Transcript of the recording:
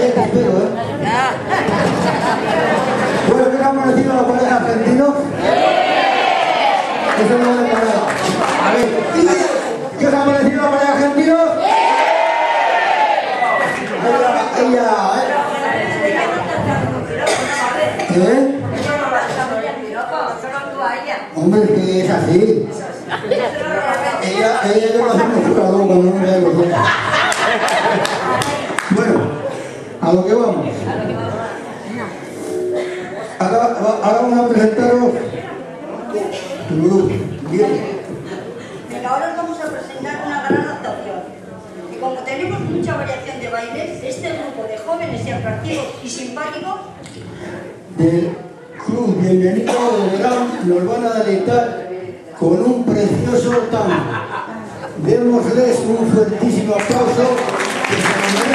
Vaya que espero, ¿eh? Bueno, ¿qué os ha parecido la pareja argentino? Eso no vale para nada. A ver, ¿qué os ha parecido la pareja argentino? ¿Qué? Hombre, que es así. Ella yo lo hacemos jugador cuando no me da los dos. Bueno, a lo que vamos. Ahora vamos a presentaros tu grupo. Bien. Venga, ahora os vamos a presentar una gran actuación. Y como tenemos mucha variación de bailes, este grupo de jóvenes y atractivos y simpáticos Del Club Bienvenido de Verán nos van a deleitar con un precioso tango. Démosles un fuertísimo aplauso que se lo merecen.